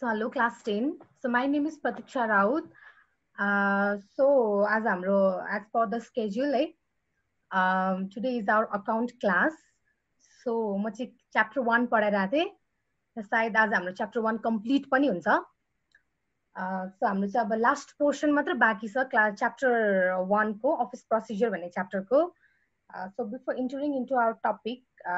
So hello class 10. So my name is Pratiksha Raut. So as per the schedule, today is our account class. So म चाहिँ chapter 1 पढाइरहेको थिएँ र सायद आज हाम्रो chapter 1 complete पनि हुन्छ. So हाम्रो चाहिँ अब last portion मात्र बाँकी छ class chapter 1 को office procedure भन्ने chapter को. So before entering into our topic,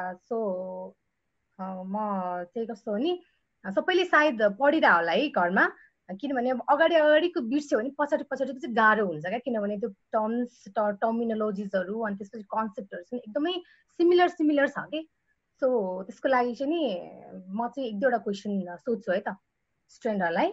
म चाहिँ कस्तो हो नि सबैले सायद पढिरह होला है घरमा किनभने अब अगाडि अगाडिको बिर्स्यो भने पछाडि पछाडिको चाहिँ गाह्रो हुन्छ क्या किनभने त्यो टर्म्स टर्मिनोलोजिजहरू अनि त्यसपछि कन्सेप्टहरू चाहिँ एकदमै सिमिलर छ के सो त्यसको लागि चाहिँ नि म चाहिँ एक दुईवटा क्वेसन सोध्छु है त स्टुडेन्टहरूलाई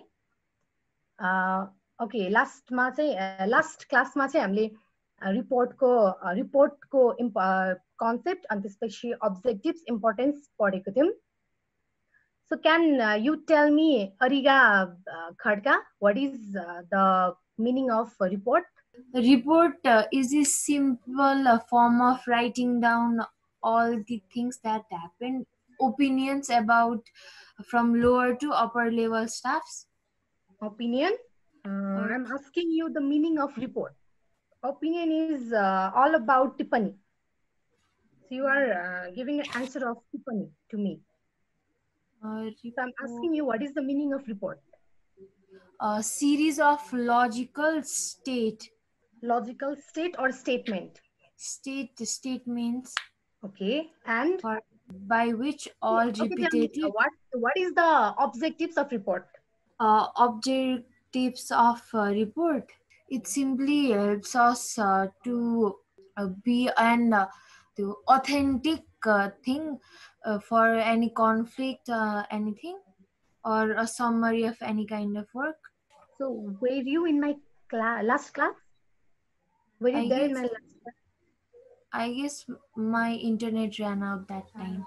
ओके लास्ट क्लासमा चाहिँ हामीले रिपोर्टको कन्सेप्ट अनि त्यसपछि अब्जेक्टिभ्स इम्पोर्टेन्स पढेको थियौँ. So can you tell me, Ariga Khadka, what is the meaning of report? Report is a simple form of writing down all the things that happen, opinions about from lower to upper level staffs. Opinion? I'm asking you the meaning of report. Opinion is all about Tiffany. So you are giving an answer of Tiffany to me. So I'm asking you, what is the meaning of report? A series of logical state. Logical state or statement? Statements. Okay, and by which all repetitive. What is the objectives of report? Objectives of report. It simply helps us to be an the authentic thing for any conflict, anything, or a summary of any kind of work. So were you in my last class? Were you there in my last class? I guess my internet ran out that time.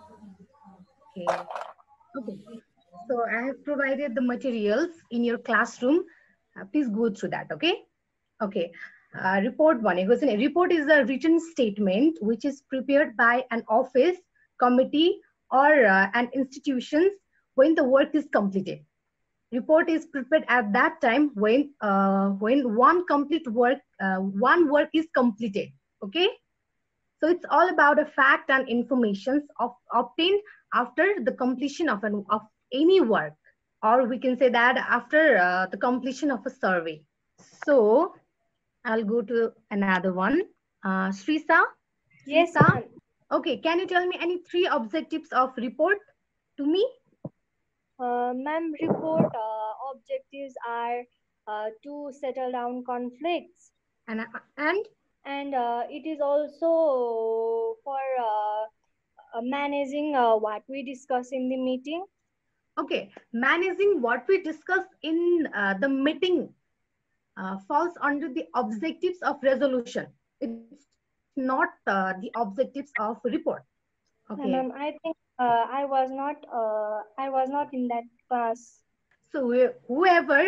Okay. So I have provided the materials in your classroom. Please go through that. Okay. Report भनेको चाहिँ report is a written statement which is prepared by an office, committee, or an institution when the work is completed. Report is prepared at that time when one work is completed. Okay. So it's all about a fact and information obtained after the completion of any work, or we can say that after the completion of a survey. So I'll go to another one. Shrisa? Yes, ma'am. Okay, can you tell me any 3 objectives of report to me? Ma'am, report objectives are to settle down conflicts. And it is also for managing what we discuss in the meeting. Okay, managing what we discuss in the meeting falls under the objectives of resolution. It's not the objectives of report. Okay. Ma'am, I think I was not in that class. So whoever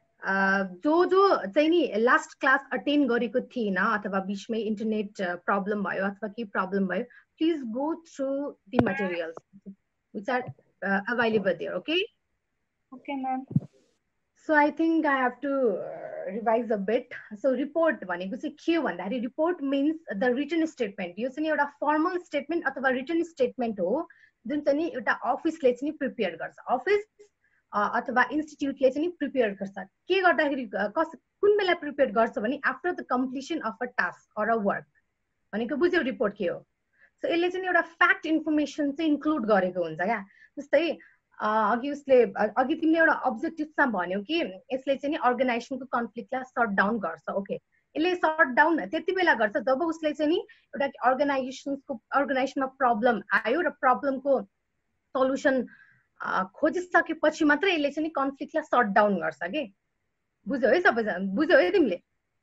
जो चाहिँ नि last class attend गरेको थिएन अथवा बिचमै internet problem भयो अथवा के प्रब्लम भयो please go through the materials which are available there. Okay ma'am. So I think I have to revise a bit. So report भनेको चाहिँ के हो भन्दाखेरि report means the written statement. यो चाहिँ एउटा फर्मल स्टेटमेन्ट अथवा रिटन स्टेटमेन्ट हो जुन चाहिँ नि एउटा अफिसले चाहिँ प्रिपेयर गर्छ. अफिस अथवा इन्स्टिट्युटले चाहिँ प्रिपेयर गर्छ. के गर्दाखेरि कुन बेला प्रिपेयर गर्छ भने after the completion of a task or a work भनेको बुझ्यौ रिपोर्ट के हो. सो यसले चाहिँ एउटा फ्याक्ट इन्फर्मेसन चाहिँ इन्क्लुड गरेको हुन्छ क्या. जस्तै अघि तिमीले एउटा अब्जेक्टिभमा भन्यौ कि यसले चाहिँ अर्गनाइजेसनको कन्फ्लिक्टलाई सर्ट डाउन गर्छ. ओके, यसले सर्ट डाउन त्यति बेला गर्छ जब उसले चाहिँ नि एउटा अर्गनाइजेसनमा प्रब्लम आयो र प्रब्लमको सल्युसन खोजिसकेपछि मात्र यसले चाहिँ कन्फ्लिक्टलाई सर्ट डाउन गर्छ के. बुझ्यौ है सबैजना? बुझ्यौ है तिमीले?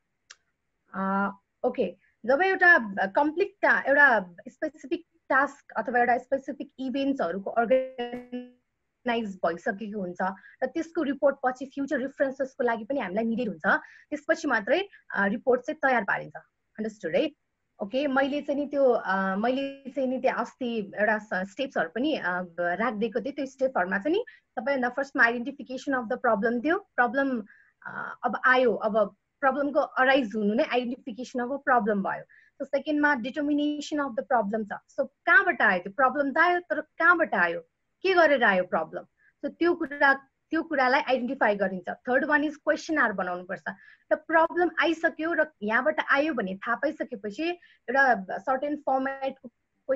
ओके, जब एउटा कम्प्लिट एउटा स्पेसिफिक टास्क अथवा एउटा स्पेसिफिक इभेन्ट्सहरूको अर्गनाइज भइसकेको हुन्छ र त्यसको रिपोर्ट पछि फ्युचर रेफरेन्सेसको लागि पनि हामीलाई निडेड हुन्छ. त्यसपछि मात्रै रिपोर्ट चाहिँ तयार पारिन्छ. अन्डरस्टुड है? ओके मैले चाहिँ नि त्यो त्यो अस्ति एउटा स्टेप्सहरु पनि राखिदिएको थिएँ। त्यो स्टेपहरुमा चाहिँ नि सबैभन्दा फर्स्टमा आइडेन्टिफिकेसन अफ द प्रब्लम थियो। प्रब्लम अब आयो, अब प्रब्लमको अराइज हुनु नै आइडेन्टिफिकेसन अफ अ प्रब्लम भयो। सो सेकेन्डमा डिटर्मिनेसन अफ द प्रब्लम छ। सो कहाँबाट आयो त्यो प्रब्लम त आयो, तर कहाँबाट आयो, के गरेर आयो प्रब्लम, सो त्यो कुरालाई आइडेन्टिफाई गरिन्छ। थर्ड वान इज क्वेसनर बनाउनु पर्छ। र प्रब्लम आइसक्यो र यहाँबाट आयो भने थाहा पाइसकेपछि एउटा सर्टेन फर्मेटको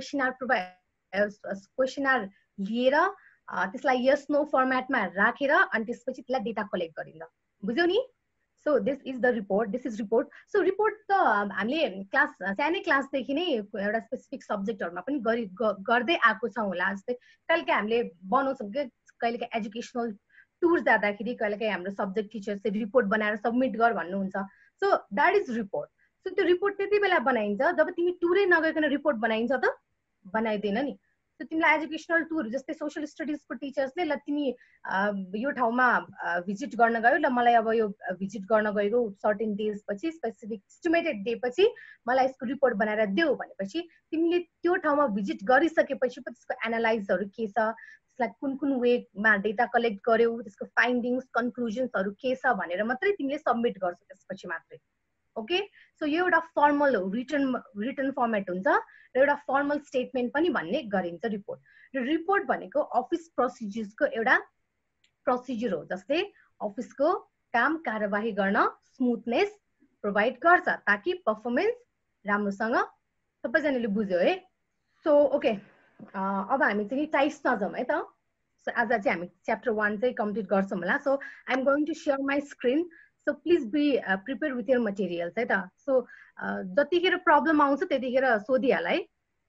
क्वेसनर लिएर त्यसलाई यस नो फर्मेटमा राखेर अनि त्यसपछि त्यसलाई डेटा कलेक्ट गरिन्छ। बुझ्यौ नि? So this is the report, this is report. So report त हामीले सानै क्लासदेखि नै एउटा स्पेसिफिक सब्जेक्टहरुमा पनि गर्दै आएको छौँ होला। जस्तै कहिलेकाहीँ हामीले बनाउँछौँ कि कहिलेकाहीँ एजुकेसनल टुर जाँदाखेरि कहिलेकाहीँ हाम्रो सब्जेक्ट टिचर चाहिँ रिपोर्ट बनाएर सबमिट गर भन्नुहुन्छ। So that is report. So त्यो रिपोर्ट त्यति बेला बनाइन्छ जब तिमी टुरै नगइकन रिपोर्ट बनाइन्छ त बनाइदैन नि। सो तिमीलाई एजुकेसनल टुर जस्तै सोशल स्टडिजको टिचर्सले ल तिमी यो ठाउँमा भिजिट गर्न गयो, ल मलाई अब यो भिजिट गर्न गएको सर्टेन डेज पछि स्पेसिफिक एस्टिमेटेड डे पछि मलाई यसको रिपोर्ट बनाएर देऊ भनेपछि तिमीले त्यो ठाउँमा भिजिट गरिसकेपछि पो त्यसको एनालाइजहरू के छ, त्यसलाई कुन कुन वेमा डेटा कलेक्ट गर्यौ, त्यसको फाइन्डिङ्स कन्क्लुजन्सहरू के छ भनेर मात्रै तिमीले सबमिट गर्छौ त्यसपछि मात्रै। ओके, सो यो एउटा फर्मल रिटन फर्मेट हुन्छ र एउटा फर्मल स्टेटमेन्ट पनि भन्ने गरिन्छ रिपोर्ट। र रिपोर्ट भनेको अफिस प्रोसिजर्सको एउटा प्रोसिजर हो जसले अफिसको काम कारबाही गर्न स्मुथनेस प्रोभाइड गर्छ ताकि पर्फर्मेन्स राम्रोसँग सबैजनाले बुझ्यो है। सो ओके, अब हामी चाहिँ टाइप्समा जाउँ है त। सो आज चाहिँ हामी च्याप्टर 1 चाहिँ कम्प्लिट गर्छौँ होला। So I am going to share my screen. So please be prepare with your materials है त। सो जतिखेर प्रब्लम आउँछ त्यतिखेर सोधिहाल है।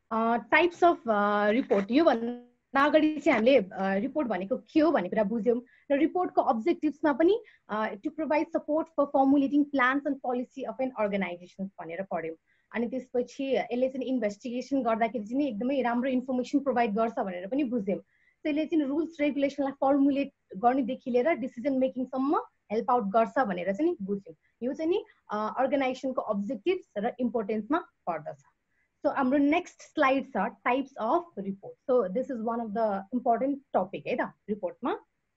टाइप्स अफ रिपोर्ट, योभन्दा अगाडि चाहिँ हामीले रिपोर्ट भनेको के हो भन्ने कुरा बुझ्यौँ र रिपोर्टको अब्जेक्टिभ्समा पनि to provide support for formulating plans and policy of an organization भनेर पढ्यौँ। अनि त्यसपछि यसले चाहिँ इन्भेस्टिगेसन गर्दाखेरि चाहिँ एकदमै राम्रो इन्फर्मेसन प्रोभाइड गर्छ भनेर पनि बुझ्यौँ। त्यसले चाहिँ रुल्स रेगुलेसनलाई फर्मुलेट गर्नेदेखि लिएर डिसिजन मेकिङसम्म हेल्प आउट गर्छ भनेर चाहिँ बुझ्यौँ। यो चाहिँ नि अर्गनाइजेसनको अब्जेक्टिभ्स र इम्पोर्टेन्समा पर्दछ। सो हाम्रो नेक्स्ट स्लाइड छ types of report. So this is one of the important topic है त रिपोर्टमा।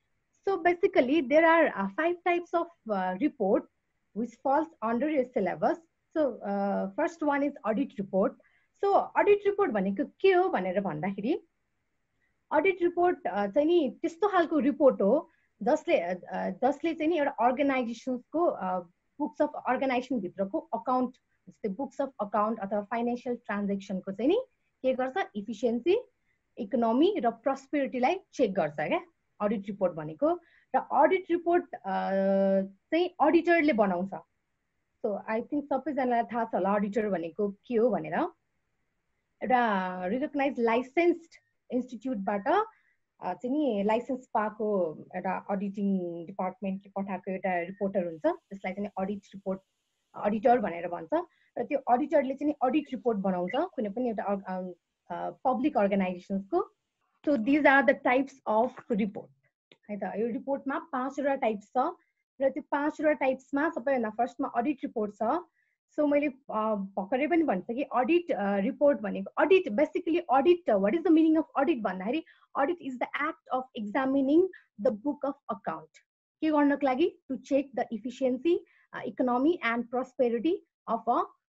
So basically there are 5 types of report which falls under your syllabus. So first one is audit report. So audit report भनेको के हो भनेर भन्दाखेरि audit report चाहिँ नि त्यस्तो खालको रिपोर्ट हो जसले चाहिँ नि एउटा अर्गनाइजेसनको बुक्स अफ अर्गनाइजेसनभित्रको अकाउन्ट जस्तै बुक्स अफ अकाउन्ट अथवा फाइनेन्सियल ट्रान्जेक्सनको चाहिँ नि के गर्छ, इफिसियन्सी, इकोनोमी र प्रस्पेरिटीलाई चेक गर्छ क्या अडिट रिपोर्ट भनेको। र अडिट रिपोर्ट चाहिँ अडिटरले बनाउँछ। सो आई थिङ्क सबैजनालाई थाहा छ होला अडिटर भनेको के हो भनेर। एउटा रिकगनाइज लाइसेन्स्ड इन्स्टिट्युटबाट चाहिँ नि लाइसेन्स पाएको एउटा अडिटिङ डिपार्टमेन्टले पठाएको एउटा रिपोर्टर हुन्छ, त्यसलाई चाहिँ अडिट रिपोर्ट अडिटर भनेर भन्छ। र त्यो अडिटरले चाहिँ अडिट रिपोर्ट बनाउँछ कुनै पनि एउटा पब्लिक अर्गनाइजेसन्सको। So these are the types of report है त। यो रिपोर्टमा 5वटा टाइप्स छ र त्यो 5वटा टाइप्समा सबैभन्दा फर्स्टमा अडिट रिपोर्ट छ। सो मैले भर्खरै पनि भन्छ कि अडिट रिपोर्ट भनेको audit basically audit what is the meaning of audit भन्दाखेरि audit is the act of examining the book of account. के गर्नको लागि? To check the efficiency, economy and prosperity of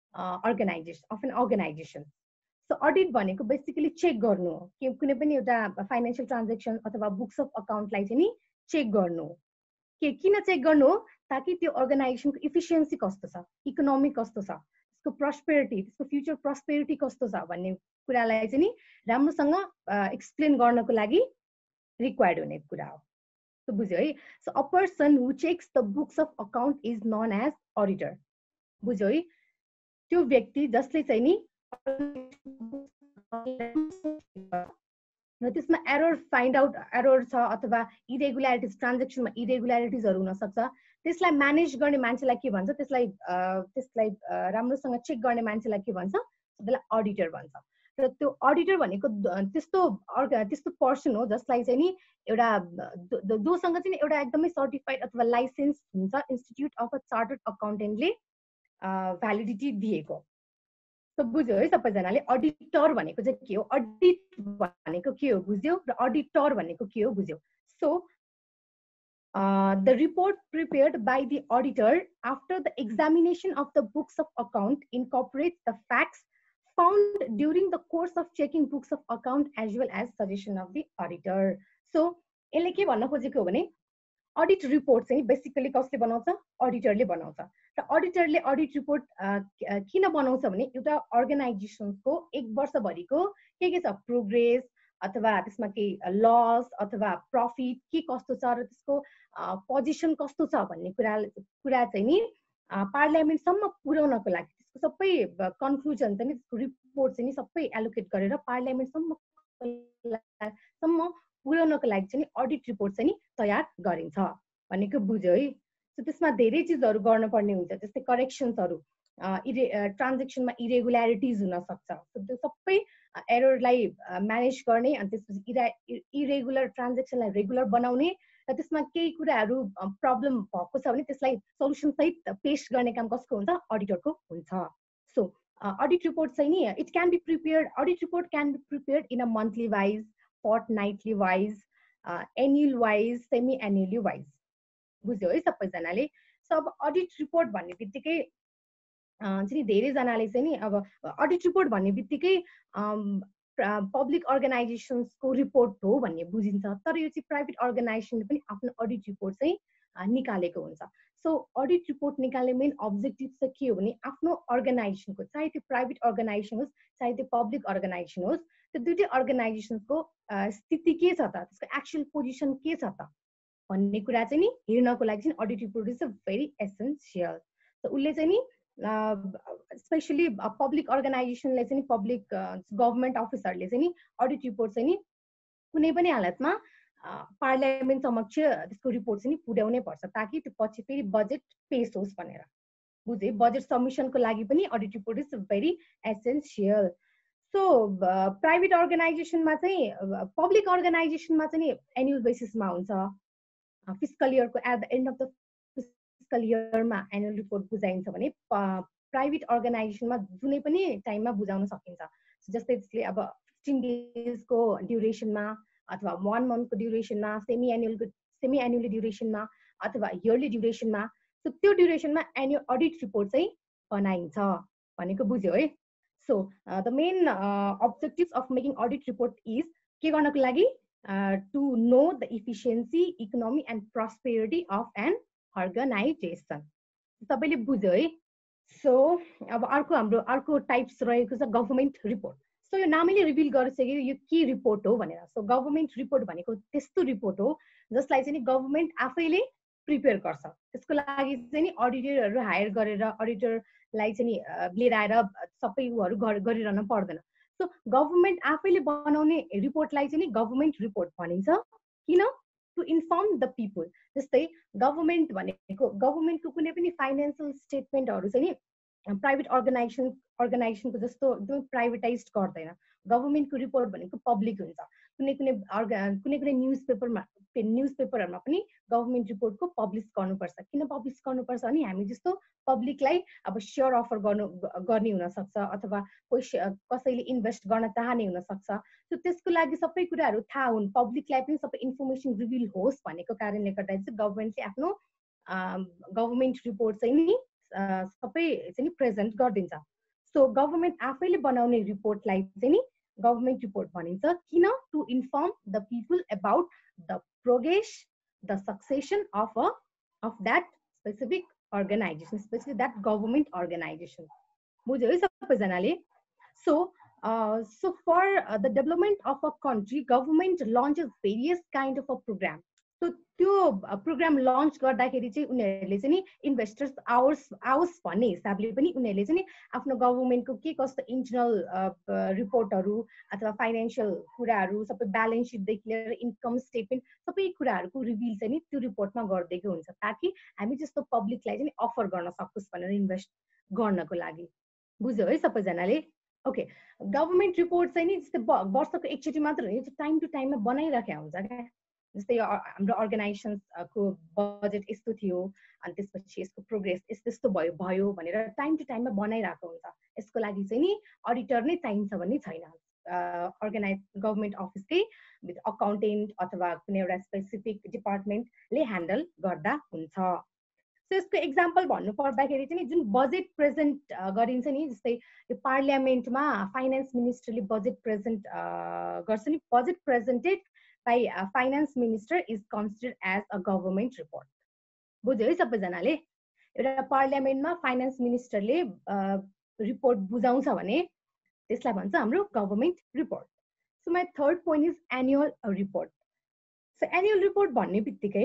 an organization. So audit भनेको basically check गर्नु हो कि कुनै पनि एउटा फाइनेन्सियल ट्रान्जेक्सन अथवा बुक्स अफ अकाउन्टलाई चाहिँ नि चेक गर्नु हो। किन चेक गर्नु हो? ताकि त्यो अर्गनाइजेसनको इफिसियन्सी कस्तो छ, इकोनोमी कस्तो छ, त्यसको प्रस्पेरिटी, त्यसको फ्युचर प्रस्पेरिटी कस्तो छ भन्ने कुरालाई चाहिँ नि राम्रोसँग एक्सप्लेन गर्नको लागि रिक्वायर्ड हुने कुरा हो। सो बुझ्यो है। So a person who checks the books of account is known as auditor. बुझ्यो है। त्यो व्यक्ति जसले चाहिँ नि र त्यसमा एरर फाइन्ड आउट एरर छ अथवा इरेगुल्यारिटिज, ट्रान्जेक्सनमा इरेगुल्यारिटिजहरू हुनसक्छ, त्यसलाई म्यानेज गर्ने मान्छेलाई के भन्छ? त्यसलाई राम्रोसँग चेक गर्ने मान्छेलाई के भन्छ? त्यसलाई अडिटर भन्छ। र त्यो अडिटर भनेको त्यस्तो पर्सन हो जसलाई चाहिँ नि एउटा जोसँग चाहिँ एउटा एकदमै सर्टिफाइड अथवा लाइसेन्स हुन्छ इन्स्टिट्युट अफ अ चार्टर्ड अकाउन्टेन्टले भ्यालिडिटी दिएको। सो बुझ्यो है सबैजनाले अडिटर भनेको चाहिँ के हो अडिट भनेको के हो बुझ्यो र अडिटर भनेको के हो बुझ्यो so the report prepared by the auditor after the examination of the books of account incorporates the facts found during the course of checking books of account as well as suggestion of the auditor so यसले के भन्न खोजेको हो भने audit report चाहिँ basically कसले बनाउँछ अडिटरले बनाउँछ र अडिटरले अडिट रिपोर्ट किन बनाउँछ भने एउटा अर्गनाइजेसनको एक वर्षभरिको के छ प्रोग्रेस अथवा त्यसमा केही लस अथवा प्रफिट के कस्तो छ र त्यसको पोजिसन कस्तो छ भन्ने कुरा चाहिँ नि पार्लियामेन्टसम्म पुर्याउनको लागि त्यसको सबै कन्क्लुजन चाहिँ त्यसको रिपोर्ट चाहिँ नि सबै एलोकेट गरेर पार्लियामेन्टसम्म पुर्याउनको लागि चाहिँ अडिट रिपोर्ट चाहिँ नि तयार गरिन्छ भनेको बुझ्यो है सो त्यसमा धेरै चिजहरू गर्नुपर्ने हुन्छ जस्तै करेक्सन्सहरू ट्रान्जेक्सनमा इरेगुल्यारिटिज हुन सक्छ त्यो सबै एररलाई म्यानेज गर्ने अनि त्यसपछि इरेगुलर ट्रान्जेक्सनलाई रेगुलर बनाउने र त्यसमा केही कुराहरू प्रब्लम भएको छ भने त्यसलाई सल्युसन सहित पेश गर्ने काम कसको हुन्छ अडिटरको हुन्छ सो अडिट रिपोर्ट चाहिँ नि it can be prepared audit report can be prepared in a monthly wise fortnightly wise annual wise semi annually wise बुझ्यो है सबैजनाले सो अब अडिट रिपोर्ट भन्ने बित्तिकै चाहिँ धेरै जनाले चाहिँ नि अब अडिट रिपोर्ट भन्ने बित्तिकै पब्लिक अर्गनाइजेसन्सको रिपोर्ट हो भन्ने बुझिन्छ तर यो चाहिँ प्राइभेट अर्गनाइजेसनले पनि आफ्नो अडिट रिपोर्ट चाहिँ निकालेको हुन्छ सो अडिट रिपोर्ट निकाल्ने मेन अब्जेक्टिभ चाहिँ के हो भने आफ्नो अर्गनाइजेसनको चाहे त्यो प्राइभेट अर्गनाइजेसन होस् चाहे त्यो पब्लिक अर्गनाइजेसन होस् त्यो दुईटै अर्गनाइजेसनको स्थिति के छ त त्यसको एक्चुअल पोजिसन के छ त भन्ने कुरा चाहिँ नि हेर्नको लागि चाहिँ audit report is a very essential त उसले चाहिँ नि स्पेसली पब्लिक अर्गनाइजेसनले चाहिँ नि पब्लिक गभर्मेन्ट अफिसरले चाहिँ नि अडिट रिपोर्ट चाहिँ नि कुनै पनि हालतमा पार्लियामेन्ट समक्ष त्यसको रिपोर्ट चाहिँ नि पुर्याउनै पर्छ ताकि त्यो पछि फेरि बजेट पेश होस् भनेर बुझे बजेट सबमिसनको लागि पनि audit report is very essential so private अर्गनाइजेसनमा चाहिँ पब्लिक अर्गनाइजेसनमा चाहिँ नि एनुअल बेसिसमा हुन्छ फिस्कल इयरको at the end of the fiscal इयरमा एनुअल रिपोर्ट बुझाइन्छ भने प्राइभेट अर्गनाइजेसनमा जुनै पनि टाइममा बुझाउन सकिन्छ जस्तै त्यसले अब 15 डेजको ड्युरेसनमा अथवा 1 मन्थको ड्युरेसनमा सेमी एनुअली ड्युरेसनमा अथवा इयरली ड्युरेसनमा सो त्यो ड्युरेसनमा एनुअल अडिट रिपोर्ट चाहिँ बनाइन्छ भनेको बुझ्यो है so the main objectives of making audit report is के गर्नको लागि to know the efficiency economy and prosperity of an organization सबैले बुझ्यो है सो अब हाम्रो अर्को टाइप्स रहेको छ गभर्मेन्ट रिपोर्ट सो यो नामैले रिभिल गरिसक्यो यो के रिपोर्ट हो भनेर सो गभर्मेन्ट रिपोर्ट भनेको त्यस्तो रिपोर्ट हो जसलाई चाहिँ नि गभर्मेन्ट आफैले प्रिपेयर गर्छ त्यसको लागि चाहिँ नि अडिटरहरू हायर गरेर अडिटरलाई चाहिँ नि लिएर आएर सबै उहरू गरिरहन पर्दैन सो गभर्मेन्ट आफैले बनाउने रिपोर्टलाई चाहिँ नि गभर्मेन्ट रिपोर्ट भनिन्छ किन टु इन्फर्म द पिपल जस्तै गभर्मेन्ट भनेको गभर्मेन्टको कुनै पनि फाइनेन्सियल स्टेटमेन्टहरू चाहिँ नि प्राइभेट अर्गनाइजेसनको जस्तो एकदमै प्राइभेटाइज गर्दैन गभर्मेन्टको रिपोर्ट भनेको पब्लिक हुन्छ कुनै न्युजपेपरहरूमा पनि गभर्मेन्ट रिपोर्टको पब्लिस गर्नुपर्छ किन पब्लिस गर्नुपर्छ भने हामी जस्तो पब्लिकलाई अब सेयर अफर गर्ने हुनसक्छ अथवा कसैले इन्भेस्ट गर्न चाहने हुनसक्छ सो त्यसको लागि सबै कुराहरू थाहा हुन् पब्लिकलाई पनि सबै इन्फर्मेसन रिभिल होस् भनेको कारणले गर्दा चाहिँ गभर्मेन्टले आफ्नो गभर्मेन्ट रिपोर्ट चाहिँ नि सबै चाहिँ नि प्रेजेन्ट गरिदिन्छ सो गभर्मेन्ट आफैले बनाउने रिपोर्टलाई चाहिँ नि गभर्मेन्ट रिपोर्ट भनिन्छ किन to inform the people about the progress the succession of that specific organization specially that government organization बुझ्यो है सबैजनाले so for the development of a country government launches various kind of a program so त्यो program launch गर्दाखेरि चाहिँ उनीहरूले चाहिँ नि investors आओस् भन्ने हिसाबले पनि उनीहरूले चाहिँ नि आफ्नो गभर्मेन्टको के कस्तो इन्टरनल रिपोर्टहरू अथवा फाइनेन्सियल कुराहरू सबै ब्यालेन्स सिटदेखि लिएर इन्कम स्टेटमेन्ट सबै कुराहरूको रिभिल चाहिँ नि त्यो रिपोर्टमा गरिदिएको हुन्छ ताकि हामी जस्तो पब्लिकलाई चाहिँ अफर गर्न सकोस् भनेर इन्भेस्ट गर्नको लागि बुझ्यो है सबैजनाले ओके गभर्मेन्ट रिपोर्ट चाहिँ नि जस्तै वर्षको एकचोटि मात्र हो टाइम टु टाइममा बनाइराखेको हुन्छ क्या जस्तै हाम्रो अर्गनाइजेसन्सको बजेट यस्तो थियो अनि त्यसपछि यसको प्रोग्रेस यस्तो भयो भनेर टाइम टु टाइममा बनाइरहेको हुन्छ। यसको लागि चाहिँ नि अडिटर नै चाहिन्छ भन्ने छैन। गभर्मेन्ट अफिसकै अकाउन्टेन्ट अथवा कुनै एउटा स्पेसिफिक डिपार्टमेन्टले ह्यान्डल गर्दा हुन्छ। सो यसको एक्जाम्पल भन्नु पर्दाखेरि चाहिँ जुन बजेट प्रेजेन्ट गरिन्छ नि, जस्तै यो पार्लियामेन्टमा फाइनेन्स मिनिस्टरले बजेट प्रेजेन्ट गर्छ नि, budget presented by finance minister is considered as a government report. बुझ्यो है सबैजनाले? एउटा पार्लियामेन्टमा फाइनेन्स मिनिस्टरले रिपोर्ट बुझाउँछ भने त्यसलाई भन्छ हाम्रो government report. So my third point is annual report. So annual report भन्ने बित्तिकै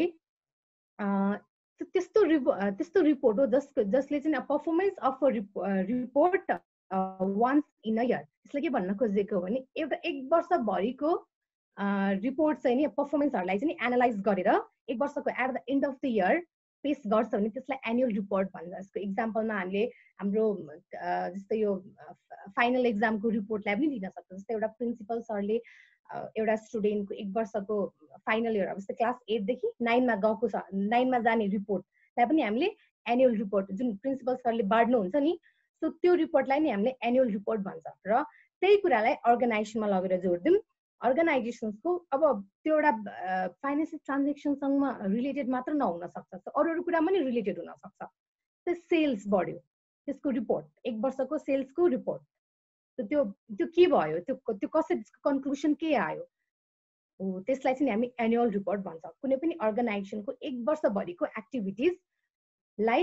त्यस्तो रिपोर्ट हो जसले चाहिँ performance of a report once in a year. यसले के भन्न खोजेको भने एउटा 1 वर्षभरिको रिपोर्ट चाहिँ नि पर्फर्मेन्सहरूलाई चाहिँ एनालाइज गरेर 1 वर्षको at the end of the year पेस गर्छ भने त्यसलाई एनुअल रिपोर्ट भन्छ। यसको इक्जाम्पलमा हामीले हाम्रो जस्तै यो फाइनल एक्जामको रिपोर्टलाई पनि लिन सक्छ। जस्तै एउटा प्रिन्सिपल सरले एउटा स्टुडेन्टको 1 वर्षको फाइनल इयर अब जस्तै क्लास 8 देखि 9 मा गएको छ, 9 मा जाने रिपोर्टलाई पनि हामीले एनुअल रिपोर्ट जुन प्रिन्सिपल सरले बाँड्नुहुन्छ नि, सो त्यो रिपोर्टलाई नि हामीले एनुअल रिपोर्ट भन्छ। र त्यही कुरालाई अर्गनाइजेसनमा लगेर जोडिदिउँ। अर्गनाइजेसन्सको अब त्यो एउटा फाइनेन्सियल ट्रान्जेक्सनसँग रिलेटेड मात्र नहुन सक्छ, अरू कुरा पनि रिलेटेड हुन सक्छ। त्यो सेल्स बढ्यो, त्यसको रिपोर्ट 1 वर्षको सेल्सको रिपोर्ट, त्यो के भयो, त्यो कसरी कन्क्लुजन के आयो, त्यसलाई चाहिँ हामी एनुअल रिपोर्ट भन्छ। कुनै पनि अर्गनाइजेसनको 1 वर्षभरिको एक्टिभिटिजलाई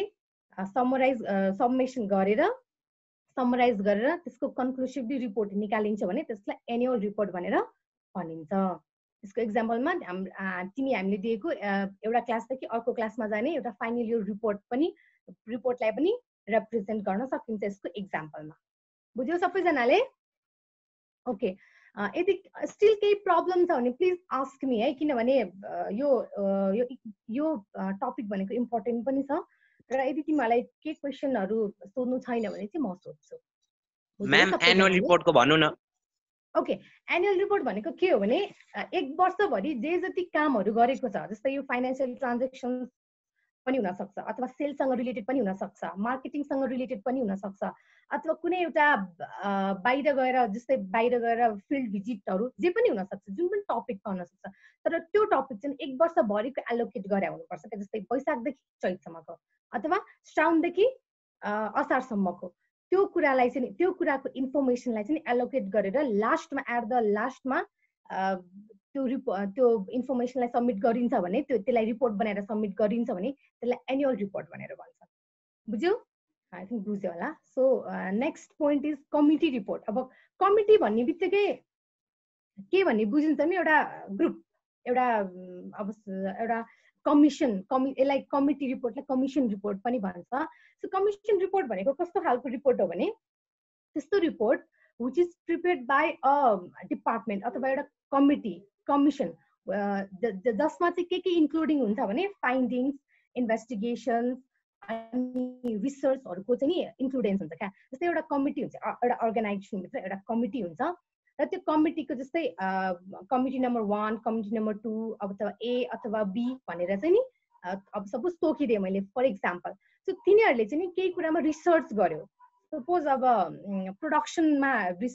सबमेसन गरेर त्यसको कन्क्लुसिभली रिपोर्ट निकालिन्छ भने त्यसलाई एनुअल रिपोर्ट भनेर भनिन्छ। यसको एक्जाम्पलमा हामीले दिएको एउटा क्लासदेखि अर्को क्लासमा जाने एउटा फाइनल इयर रिपोर्टलाई पनि रिप्रेजेन्ट गर्न सकिन्छ यसको एक्जाम्पलमा। बुझ्यो सबैजनाले? ओके, यदि स्टिल केही प्रब्लम छ भने प्लिज आस्क मी है, किनभने यो टपिक भनेको इम्पोर्टेन्ट पनि छ र यदि तिमीहरूलाई केही क्वेसनहरू सोध्नु छैन भने चाहिँ म सोध्छु। म्याम एनुअल रिपोर्टको भन्नु न। ओके, एनुअल रिपोर्ट भनेको के हो भने 1 वर्षभरि जे जति कामहरू गरेको छ, जस्तै यो फाइनेन्सियल ट्रान्जेक्सन पनि हुन सक्छ अथवा सेल्ससँग रिलेटेड पनि हुन सक्छ, मार्केटिङसँग रिलेटेड पनि हुन सक्छ, अथवा कुनै एउटा बाहिर गएर जस्तै बाहिर गएर फिल्ड भिजिटहरू जे पनि हुन सक्छ, जुन पनि टपिकमा हुन सक्छ। तर त्यो टपिक चाहिँ 1 वर्षभरिको एलोकेट गरे हुनुपर्छ क्या। जस्तै वैशाखदेखि चैतसम्मको अथवा श्रावणदेखि असारसम्मको त्यो कुरालाई चाहिँ त्यो कुराको इन्फर्मेसनलाई चाहिँ एलोकेट गरेर लास्टमा एट द लास्टमा त्यो इन्फर्मेसनलाई सबमिट गरिन्छ भने त्यसलाई रिपोर्ट बनाएर सबमिट गरिन्छ भने त्यसलाई एनुअल रिपोर्ट भनेर भन्छ। बुझ्यो? आई थिङ्क बुझ्यो होला। So next point is committee report. अब कमिटी भन्ने बित्तिकै के भन्ने बुझिन्छ नि, एउटा ग्रुप, एउटा कमिसन, यसलाई कमिटी रिपोर्टलाई कमिसन रिपोर्ट पनि भन्छ। सो कमिसन रिपोर्ट भनेको कस्तो खालको रिपोर्ट हो भने त्यस्तो report which is prepared by a department अथवा एउटा कमिसन जसमा चाहिँ के इन्क्लुडिङ हुन्छ भने फाइन्डिङ्स, इन्भेस्टिगेसन्स अनि रिसर्चहरूको चाहिँ नि इन्क्लुडेन्स हुन्छ क्या। जस्तै एउटा कमिटी हुन्छ, एउटा अर्गनाइजेसनभित्र एउटा कमिटी हुन्छ र त्यो कमिटीको जस्तै कमिटी नम्बर 1, कमिटी नम्बर 2 अथवा ए अथवा बी भनेर चाहिँ नि अब सपोज तोकिदिएँ मैले फर इक्जाम्पल। सो तिनीहरूले चाहिँ नि केही कुरामा रिसर्च गर्यो, सपोज अब प्रोडक्सनमा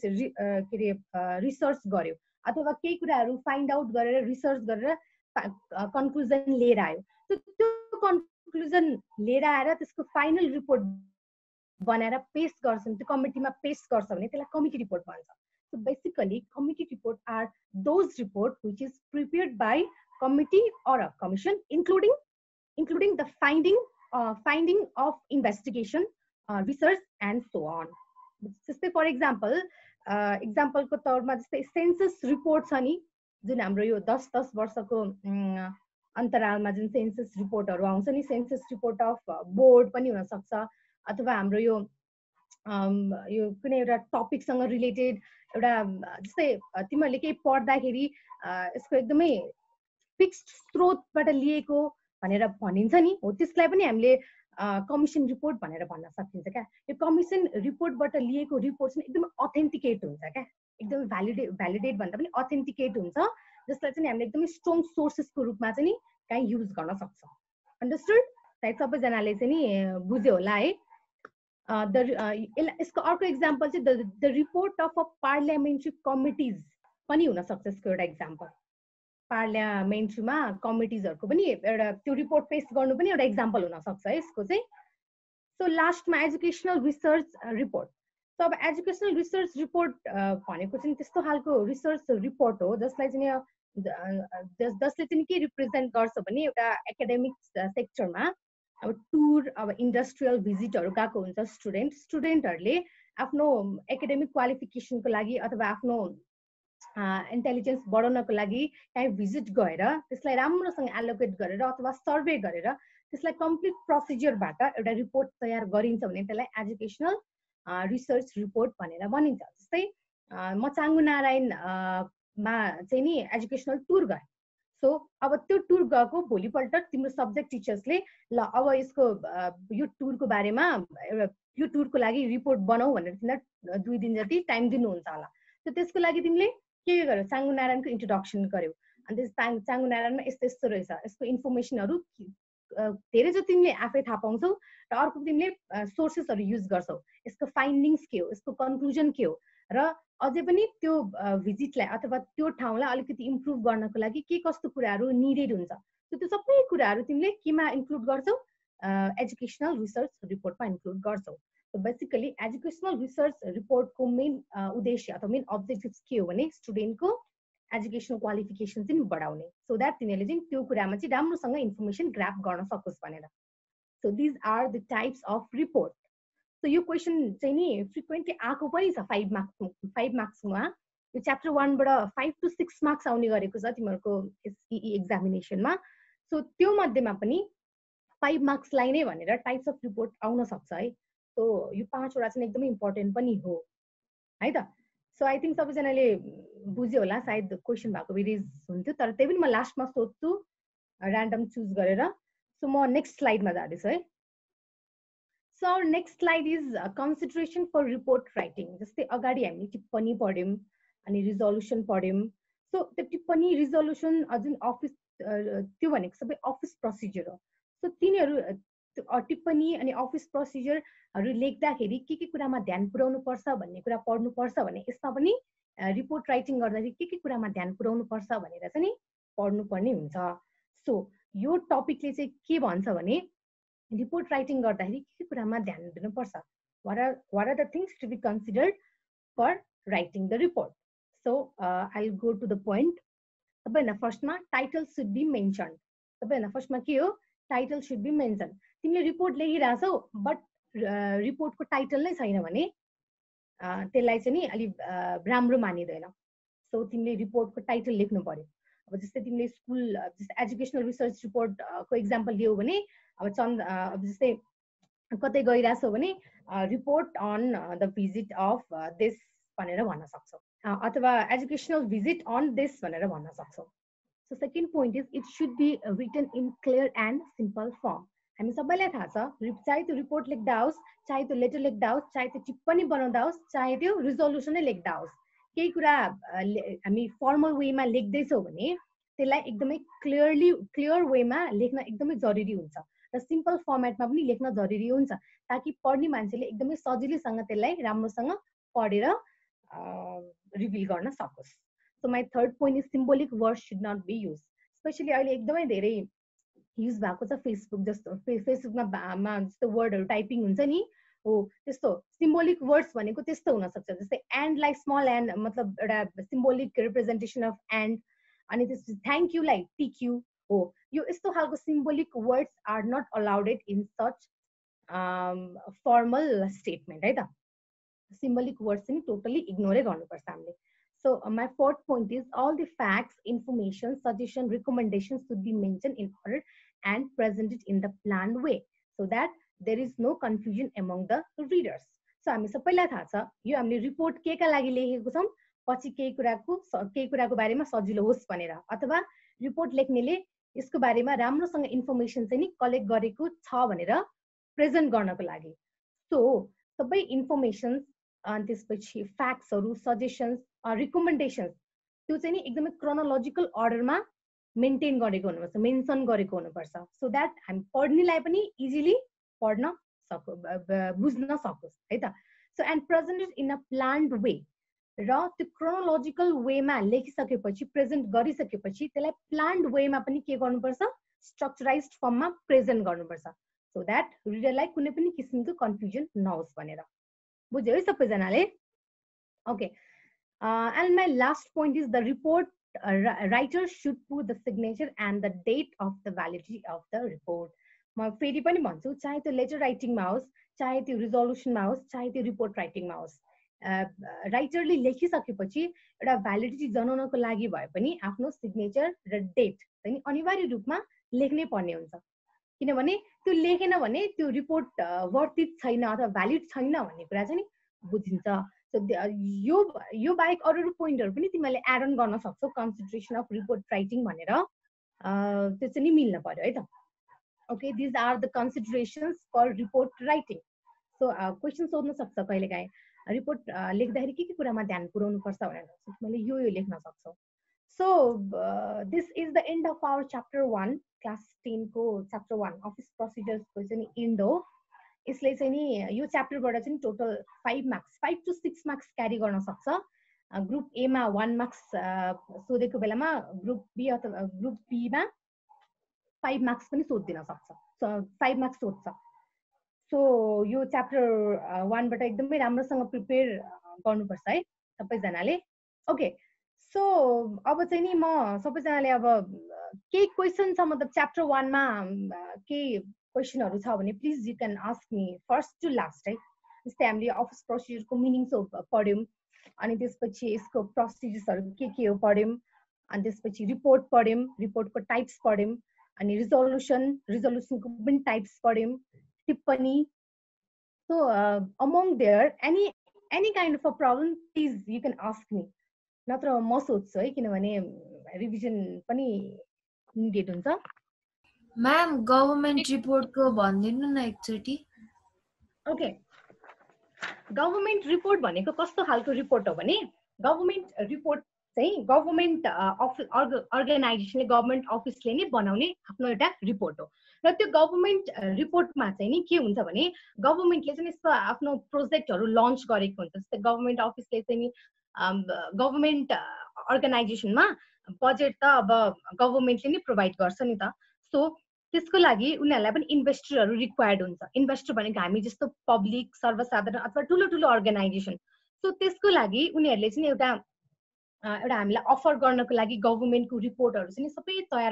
रिसर्च गर्यो अथवा केही कुराहरू फाइन्ड आउट गरेर रिसर्च गरेर कन्क्लुजन लिएर आयो। त्यो कन्क्लुजन लिएर आएर त्यसको फाइनल रिपोर्ट बनाएर पेश गर्छन्, त्यो कमिटीमा पेश गर्छ भने त्यसलाई कमिटी रिपोर्ट भन्छ। So basically committee report are those report which is prepared by committee or a commission including the finding of investigation, research and so on. जस्तै फर एक्जाम्पलको तौरमा जस्तै सेन्सस रिपोर्ट छ नि, जुन हाम्रो यो 10-10 वर्षको अन्तरालमा जुन सेन्सस रिपोर्टहरू आउँछ नि, सेन्सस रिपोर्ट अफ बोर्ड पनि हुन सक्छ अथवा हाम्रो यो कुनै एउटा टपिकसँग रिलेटेड एउटा जस्तै तिमीहरूले केही पढ्दाखेरि यसको एकदमै फिक्स्ड स्रोतबाट लिएको भनेर भनिन्छ नि, हो त्यसलाई पनि हामीले कमिसन रिपोर्ट भनेर भन्न सकिन्छ क्या। यो कमिसन रिपोर्टबाट लिएको रिपोर्ट चाहिँ एकदमै अथेन्टिकेट हुन्छ क्या, एकदमै भ्यालिडेट भन्दा पनि अथेन्टिकेट हुन्छ जसलाई चाहिँ हामीले एकदमै स्ट्रङ सोर्सेसको रूपमा चाहिँ नि कहीँ युज गर्न सक्छौँ अन्डरस्टुड सायद सबैजनाले चाहिँ नि बुझ्यो होला है यसको अर्को इक्जाम्पल चाहिँ the report of a parliamentary committees पनि हुनसक्छ यसको एउटा इक्जाम्पल पार्लियामेन्ट्रीमा कमिटिजहरूको पनि एउटा त्यो रिपोर्ट पेश गर्नु पनि एउटा इक्जाम्पल हुनसक्छ है यसको चाहिँ सो लास्टमा एजुकेसनल रिसर्च रिपोर्ट सो अब एजुकेसनल रिसर्च रिपोर्ट भनेको चाहिँ त्यस्तो खालको रिसर्च रिपोर्ट हो जसलाई चाहिँ जसले चाहिँ के रिप्रेजेन्ट गर्छ भने एउटा एकाडेमिक सेक्टरमा अब टुर अब इन्डस्ट्रियल भिजिटहरू गएको हुन्छ स्टुडेन्टहरूले आफ्नो एकाडेमिक क्वालिफिकेसनको लागि अथवा आफ्नो इन्टेलिजेन्स बढाउनको लागि कहीँ भिजिट गएर त्यसलाई राम्रोसँग एलोकेट गरेर अथवा सर्वे गरेर त्यसलाई कम्प्लिट प्रोसिजरबाट एउटा रिपोर्ट तयार गरिन्छ भने त्यसलाई एजुकेसनल रिसर्च रिपोर्ट भनेर भनिन्छ जस्तै म चाङ्गु नारायणमा चाहिँ नि एजुकेसनल टुर गएँ सो अब त्यो टुर गएको भोलिपल्ट तिम्रो सब्जेक्ट टिचर्सले ल अब यसको यो टुरको बारेमा यो टुरको लागि रिपोर्ट बनाऊ भनेर तिमीलाई 2 दिन जति टाइम दिनुहुन्छ होला सो त्यसको लागि तिमीले के गर्यौ चाङ्गु नारायणको इन्ट्रोडक्सन गर्यौ अनि त्यस चाङ्गु नारायणमा यस्तो यस्तो रहेछ यसको इन्फर्मेसनहरू धेरै जो तिमीले आफै थाहा पाउँछौ र अर्को तिमीले सोर्सेसहरू युज गर्छौ यसको फाइन्डिङ्स के हो यसको कन्क्लुजन के हो र अझै पनि त्यो भिजिटलाई अथवा त्यो ठाउँलाई अलिकति इम्प्रुभ गर्नको लागि के कस्तो कुराहरू निडेड हुन्छ त्यो सबै कुराहरू तिमीले केमा इन्क्लुड गर्छौ एजुकेसनल रिसर्च रिपोर्टमा इन्क्लुड गर्छौ सो बेसिकली एजुकेसनल रिसर्च रिपोर्टको मेन उद्देश्य अथवा मेन अब्जेक्टिभ्स के हो भने स्टुडेन्टको एजुकेसनल क्वालिफिकेसन चाहिँ बढाउने सो द्याट तिनीहरूले चाहिँ त्यो कुरामा चाहिँ राम्रोसँग इन्फर्मेसन ग्राप गर्न सकोस् भनेर so these are the types of report so यो क्वेसन चाहिँ नि फ्रिक्वेन्टली आएको पनि छ 5 मार्क्समा यो च्याप्टर 1 बाट 5 to 6 मार्क्स आउने गरेको छ तिमीहरूको एसईई एक्जामिनेसनमा सो त्यो मध्येमा पनि 5 मार्क्सलाई नै भनेर टाइप्स अफ रिपोर्ट आउन सक्छ है सो यो 5 वटा चाहिँ एकदमै इम्पोर्टेन्ट पनि हो है त सो आई थिङ्क सबैजनाले बुझ्यो होला सायद क्वेसन भएको बिरिज हुन्थ्यो तर त्यही पनि म लास्टमा सोध्छु ऱ्यान्डम चुज गरेर सो म नेक्स्ट स्लाइडमा जाँदैछु है so our next slide is consideration for report writing जस्तै अगाडि हामीले टिप्पणी पढ्यौँ अनि रिजोल्युसन पढ्यौँ सो त्यो टिप्पणी रिजोल्युसन जुन अफिस त्यो भनेको सबै अफिस प्रोसिजर हो सो तिनीहरू टिप्पणी अनि अफिस प्रोसिजरहरू लेख्दाखेरि के कुरामा ध्यान पुर्याउनु पर्छ भन्ने कुरा पढ्नु पर्छ भने यसमा पनि रिपोर्ट राइटिङ गर्दाखेरि के कुरामा ध्यान पुर्याउनु पर्छ भनेर चाहिँ नि पढ्नुपर्ने हुन्छ सो यो टपिकले चाहिँ के भन्छ भने रिपोर्ट राइटिङ गर्दाखेरि के कुरामा ध्यान दिनुपर्छ what are the things to be considered for writing the report so I'll go to the point सबैभन्दा फर्स्टमा टाइटल शुड बी मेन्सन सबैभन्दा फर्स्टमा के हो टाइटल शुड बी मेन्सन तिमीले रिपोर्ट लेखिरहेछौ बट रिपोर्टको टाइटल नै छैन भने त्यसलाई चाहिँ नि अलिक राम्रो मानिँदैन सो तिमीले रिपोर्टको टाइटल लेख्नु पर्यो अब जस्तै तिमीले स्कुल जस्तै एजुकेसनल रिसर्च रिपोर्टको इक्जाम्पल लियौ भने अब जस्तै कतै गइरहेछौ भने report on the visit of this भनेर भन्न सक्छौ अथवा एजुकेसनल भिजिट अन दिस भनेर भन्न सक्छौ so second point is it should be written in clear and simple form हामी सबैलाई थाहा छ चाहे त्यो रिपोर्ट लेख्दा होस् चाहे त्यो लेटर लेख्दा होस् चाहे त्यो टिप्पणी बनाउँदा होस् चाहे त्यो रिजोल्युसनै लेख्दा होस् केही कुरा हामी फर्मल वेमा लेख्दैछौँ भने त्यसलाई एकदमै क्लियर वेमा लेख्न एकदमै जरुरी हुन्छ र सिम्पल फर्मेटमा पनि लेख्न जरुरी हुन्छ ताकि पढ्ने मान्छेले एकदमै सजिलैसँग त्यसलाई राम्रोसँग पढेर रिभिल गर्न सकोस् so my third point is symbolic words should not be use specially अहिले एकदमै धेरै युज भएको छ फेसबुक जस्तो फेसबुकमा जस्तो वर्डहरू टाइपिङ हुन्छ नि हो त्यस्तो सिम्बोलिक वर्ड्स भनेको त्यस्तो हुनसक्छ जस्तै एन्डलाई स्मल एन्ड मतलब एउटा सिम्बोलिक रिप्रेजेन्टेसन अफ एन्ड अनि त्यसपछि थ्याङ्क यूलाई टिक्यू हो यो यस्तो खालको symbolic words are not allowed in such formal statement है त सिम्बोलिक वर्ड्स चाहिँ टोटली इग्नोरै गर्नुपर्छ हामीले so my fourth point is all the facts information suggestion recommendation should be mention in order and presented in the plan way so that there is no confusion among the readers so हामी सबैलाई थाहा छ यो हामीले report के का लागि लेखेको छौँ पछि केही कुराको बारेमा सजिलो होस् भनेर अथवा रिपोर्ट लेख्नेले यसको बारेमा राम्रोसँग इन्फर्मेसन चाहिँ नि कलेक्ट गरेको छ भनेर प्रेजेन्ट गर्नको लागि सो सबै इन्फर्मेसन अनि त्यसपछि फ्याक्ट्सहरू सजेसन्स रिकमेन्डेसन्स त्यो चाहिँ नि एकदमै क्रोनोलोजिकल अर्डरमा मेन्टेन गरेको हुनुपर्छ, मेन्सन गरेको हुनुपर्छ, सो द्याट हामी पढ्नेलाई पनि इजिली पढ्न बुझ्न सकोस् है त। So and presented in a planned way, र त्यो क्रोनोलोजिकल वेमा लेखिसकेपछि प्रेजेन्ट गरिसकेपछि त्यसलाई प्लान्ड वेमा पनि के गर्नुपर्छ, स्ट्रक्चराइज्ड फर्ममा प्रेजेन्ट गर्नुपर्छ, सो द्याट रिडरलाई कुनै पनि किसिमको कन्फ्युजन नहोस् भनेर। बुझ्यो है सबैजनाले? Okay, and my last point is the report writer should put the signature and the date of the validity of the report. म फेरि पनि भन्छु, चाहे त्यो लेटर राइटिङमा होस्, चाहे त्यो रिजोल्युसनमा होस्, चाहे त्यो रिपोर्ट राइटिङमा होस्, राइटरले लेखिसकेपछि एउटा भ्यालिडिटी जनाउनको लागि भए पनि आफ्नो सिग्नेचर र डेट चाहिँ अनिवार्य रूपमा लेख्नै पर्ने हुन्छ, किनभने त्यो लेखेन भने त्यो रिपोर्ट वर्थित छैन अथवा भ्यालिड छैन भन्ने कुरा चाहिँ नि बुझिन्छ। सो यो बाहेक अरू पोइन्टहरू पनि तिमीले एड अन गर्न सक्छौ, कन्सिडरेसन अफ रिपोर्ट राइटिङ भनेर, त्यो चाहिँ नि मिल्न पर्यो है त। Okay, these are the considerations for report writing. So question सोध्न सक्छ कहिलेकाहीँ, रिपोर्ट लेख्दाखेरि के कुरामा ध्यान पुर्याउनु पर्छ भनेर तिमीले यो लेख्न सक्छौ। So this is the end of our chapter 1, class 10 को च्याप्टर 1 अफिस प्रोसिजर्स को चाहिँ एन्ड हो। यसले चाहिँ नि यो च्याप्टरबाट चाहिँ total 5 marks 5 to 6 marks carry गर्न सक्छ। ग्रुप ए मा 1 मार्क्स सोधेको बेलामा ग्रुप बी अथवा ग्रुप बी मा 5 मार्क्स पनि सोधिदिन सक्छ, 5 मार्क्स सोध्छ। सो यो च्याप्टर 1 बाट एकदमै राम्रोसँग प्रिपेयर गर्नुपर्छ है सबैजनाले। ओके, सो अब चाहिँ नि म सबैजनाले अब केही क्वेसन छ, मतलब च्याप्टर 1 मा केही क्वेसनहरू छ भने please you can ask me first to last है। जस्तै हामीले अफिस प्रोसिजरको मिनिङ्स पढ्यौँ, अनि त्यसपछि यसको प्रोसिजर्सहरू के हो पढ्यौँ, अनि त्यसपछि रिपोर्ट पढ्यौँ, रिपोर्टको टाइप्स पढ्यौँ, अनि रिजोल्युसनको पनि टाइप्स पढ्यौँ, टिप्पणी। सो अमong there any kind of a problem please you can ask me, नत्र म सोध्छु है, किनभने रिभिजन पनि निडेड हुन्छ। म्याम गभर्नमेन्ट रिपोर्टको भनिदिनु न एकचोटि। ओके, गभर्नमेन्ट रिपोर्ट भनेको कस्तो खालको रिपोर्ट हो भने, गभर्नमेन्ट रिपोर्ट चाहिँ गभर्नमेन्ट अर्गनाइजेसनले, गभर्नमेन्ट अफिसले नै बनाउने आफ्नो एउटा रिपोर्ट हो। र त्यो गभर्नमेन्ट रिपोर्टमा चाहिँ नि के हुन्छ भने, गभर्नमेन्टले चाहिँ यस्तो आफ्नो प्रोजेक्टहरू लन्च गरेको हुन्छ। जस्तै गभर्नमेन्ट अफिसले चाहिँ नि गभर्नमेन्ट अर्गनाइजेसनमा बजेट त अब गभर्नमेन्टले नै प्रोभाइड गर्छ नि त। सो त्यसको लागि उनीहरूलाई पनि इन्भेस्टरहरू रिक्वायर्ड हुन्छ। इन्भेस्टर भनेको हामी जस्तो पब्लिक, सर्वसाधारण अथवा ठुलो ठुलो अर्गनाइजेसन। सो त्यसको लागि उनीहरूले चाहिँ एउटा हामीलाई अफर गर्नको लागि गभर्नमेन्टको रिपोर्टहरू चाहिँ सबै तयार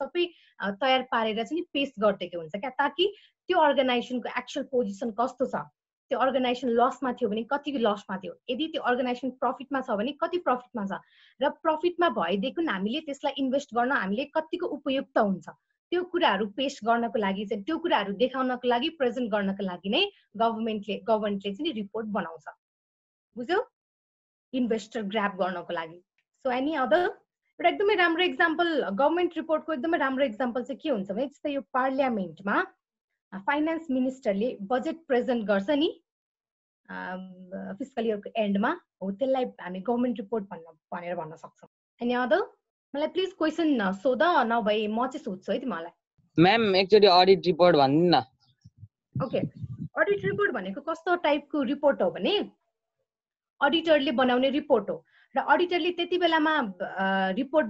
पारेर चाहिँ पेश गरिदिएको हुन्छ क्या, ताकि त्यो अर्गनाइजेसनको एक्चुअल पोजिसन कस्तो छ, त्यो अर्गनाइजेसन लसमा थियो भने कति लसमा थियो, यदि त्यो अर्गनाइजेसन प्रफिटमा छ भने कति प्रफिटमा छ, र प्रफिटमा भएदेखि हामीले त्यसलाई इन्भेस्ट गर्न हामीले कतिको उपयुक्त हुन्छ, त्यो कुराहरू पेश गर्नको लागि चाहिँ, त्यो कुराहरू देखाउनको लागि, प्रेजेन्ट गर्नको लागि नै गभर्नमेन्टले चाहिँ रिपोर्ट बनाउँछ। बुझ्यौ? इन्भेस्टर ग्राब गर्नको लागि। सो एनी अदर एउटा एकदमै राम्रो एक्जाम्पल गभर्नमेन्ट रिपोर्टको एकदमै राम्रो एक्जाम्पल चाहिँ के हुन्छ भने, जस्तै यो पार्लियामेन्टमा फाइनान्स मिनिस्टरले बजेट प्रेजेन्ट गर्छ नि फिस्कल इयरको एन्डमा, हो त्यसलाई हामी गभर्नमेन्ट रिपोर्ट भनेर भन्न सक्छौँ। Any other? मलाई प्लिज क्वेसन सोध, नभए म चाहिँ सोध्छु है तिमीलाई। म्याम एकचोटि अडिट रिपोर्ट भन्दिनु न। ओके, अडिट रिपोर्ट भनेको कस्तो टाइपको रिपोर्ट हो भने, अडिटरले बनाउने रिपोर्ट हो, र अडिटरले त्यति बेलामा रिपोर्ट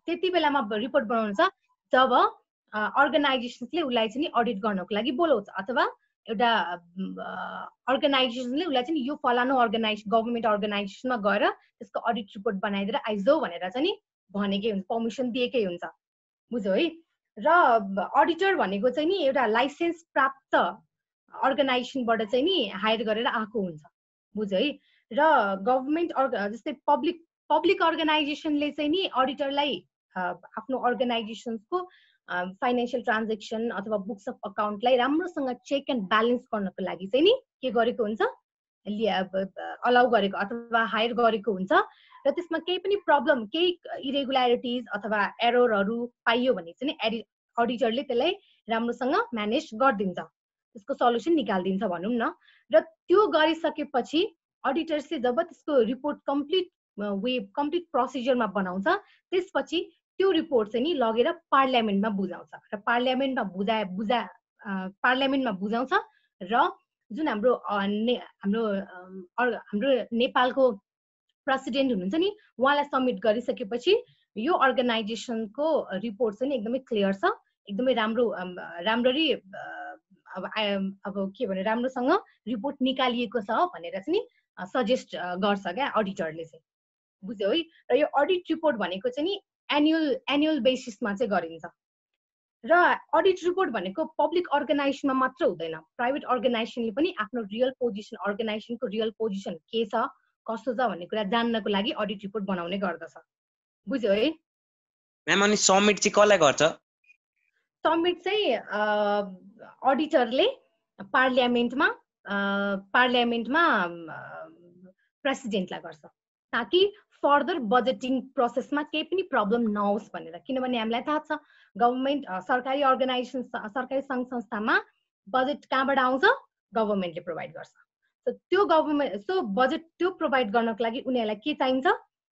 बनाउनु छ जब अर्गनाइजेसनले उसलाई चाहिँ अडिट गर्नको लागि बोलाउँछ, अथवा एउटा अर्गनाइजेसनले उसलाई चाहिँ यो फलानु गभर्नमेन्ट अर्गनाइजेसनमा गएर त्यसको अडिट रिपोर्ट बनाइदिएर आइजौ भनेर चाहिँ भनेकै हुन्छ, पर्मिसन दिएकै हुन्छ। बुझ्यौ है? र अडिटर भनेको चाहिँ नि एउटा लाइसेन्स प्राप्त अर्गनाइजेसनबाट चाहिँ नि हायर गरेर आएको हुन्छ। बुझ्यौ है? र गभर्नमेन्ट जस्तै पब्लिक अर्गनाइजेसनले चाहिँ नि अडिटरलाई आफ्नो अर्गनाइजेसनको फाइनेन्सियल ट्रान्जेक्सन अथवा बुक्स अफ अकाउन्टलाई राम्रोसँग चेक एन्ड ब्यालेन्स गर्नको लागि चाहिँ नि के गरेको हुन्छ, अलाउ गरेको अथवा हायर गरेको हुन्छ। र त्यसमा केही पनि प्रब्लम, केही इरेगुल्यारिटिज अथवा एररहरू पाइयो भने चाहिँ अडिटरले त्यसलाई राम्रोसँग म्यानेज गरिदिन्छ, त्यसको सल्युसन निकालिदिन्छ भनौँ न। र त्यो गरिसकेपछि अडिटर्सले जब त्यसको रिपोर्ट कम्प्लिट वे कम्प्लिट प्रोसिजरमा बनाउँछ त्यसपछि त्यो रिपोर्ट चाहिँ नि लगेर पार्लियामेन्टमा बुझाउँछ र पार्लियामेन्टमा बुझाउँछ र जुन हाम्रो नेपालको प्रेसिडेन्ट हुनुहुन्छ नि उहाँलाई सबमिट गरिसकेपछि यो अर्गनाइजेसनको रिपोर्ट चाहिँ एकदमै क्लियर छ एकदमै राम्ररी अब के भने राम्रोसँग रिपोर्ट निकालिएको छ भनेर चाहिँ नि सजेस्ट गर्छ क्या अडिटरले चाहिँ बुझ्यो है र यो अडिट रिपोर्ट भनेको चाहिँ नि एनुअल बेसिसमा चाहिँ गरिन्छ र अडिट रिपोर्ट भनेको पब्लिक अर्गनाइजेसनमा मात्र हुँदैन प्राइभेट अर्गनाइजेसनले पनि आफ्नो अर्गनाइजेसनको रियल पोजिसन के छ कस्तो छ भन्ने कुरा जान्नको लागि अडिट रिपोर्ट बनाउने गर्दछ बुझ्यो है म्याम अनि सबमिट चाहिँ कसलाई गर्छ सबमिट चाहिँ अडिटरले पार्लियामेन्टमा प्रेसिडेन्टलाई गर्छ ताकि फर्दर बजेटिङ प्रोसेसमा केही पनि प्रब्लम नहोस् भनेर किनभने हामीलाई थाहा छ गभर्नमेन्ट सरकारी अर्गनाइजेसन सरकारी सङ्घ संस्थामा बजेट कहाँबाट आउँछ गभर्नमेन्टले प्रोभाइड गर्छ त्यो बजेट त्यो प्रोभाइड गर्नको लागि उनीहरूलाई के चाहिन्छ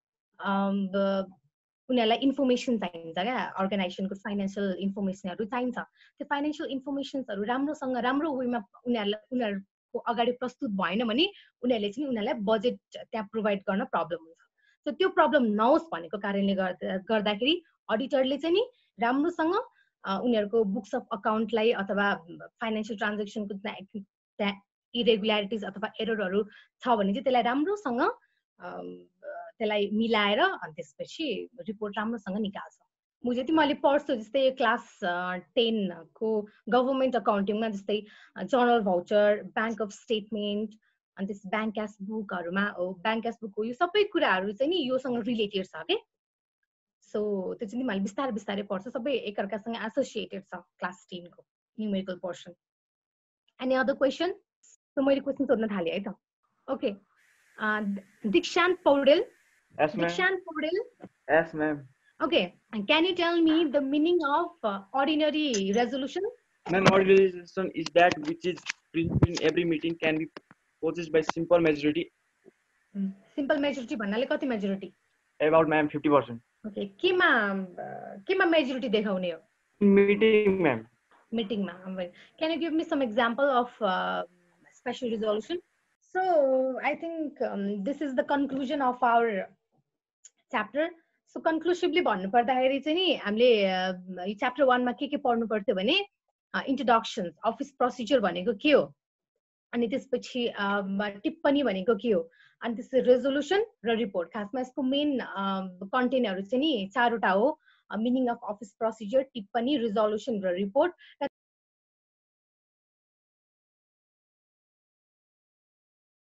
उनीहरूलाई इन्फर्मेसन चाहिन्छ क्या अर्गनाइजेसनको फाइनेन्सियल इन्फर्मेसनहरू चाहिन्छ त्यो फाइनेन्सियल इन्फर्मेसन्सहरू राम्रो वेमा उनीहरूको अगाडि प्रस्तुत भएन भने उनीहरूले चाहिँ उनीहरूलाई बजेट त्यहाँ प्रोभाइड गर्न प्रब्लम हुन्छ सो त्यो प्रब्लम नहोस् भनेको कारणले गर्दाखेरि अडिटरले चाहिँ नि राम्रोसँग उनीहरूको बुक्स अफ अकाउन्टलाई अथवा फाइनेन्सियल ट्रान्जेक्सनको त्यहाँ इरेगुल्यारिटिज अथवा एररहरू छ भने चाहिँ त्यसलाई राम्रोसँग त्यसलाई मिलाएर अनि त्यसपछि रिपोर्ट राम्रोसँग निकाल्छ मुझे चाहिँ मैले पढ्छु जस्तै क्लास 10 को गभर्नमेन्ट अकाउन्टिङमा जस्तै journal voucher bank of statement अनि त्यस ब्याङ्क क्यास बुकहरुमा ब्याङ्क क्यास बुकको यो सबै कुराहरु चाहिँ नि योसँग रिलेटेड छ के सो त्यो चाहिँ मैले बिस्तारै पढ्छु सबै एकअर्कासँग एसोसिएटेड छ क्लास 10 को numerical portion any other question so मैले क्वेशन सोध्न थाले है त okay Dikshant Paudel. Yes, ma'am. Dikshant Paudel. Yes, ma'am. Okay. And can you tell me the meaning of ordinary resolution? Ma'am, ordinary resolution is that which is presented in every meeting can be passed by simple majority. Simple majority भन्नाले कति majority? About ma'am 50%. Okay. केमा majority देखाउने हो? Meeting, ma'am. Meeting मा. Can you give me some example of special resolution? So I think this is the conclusion of our chapter. So conclusively भन्नु पर्दाखेरि चाहिँ नि हामीले यो chapter 1 मा के पढ्नु पर्थ्यो भने introductions office procedure भनेको के हो अनि त्यसपछि टिप्पणी भनेको के हो अनि त्यसपछि resolution र report खासमा यसको मेन कन्टेन्टहरु चाहिँ नि चारवटा हो meaning of office procedure टिप्पणी resolution र report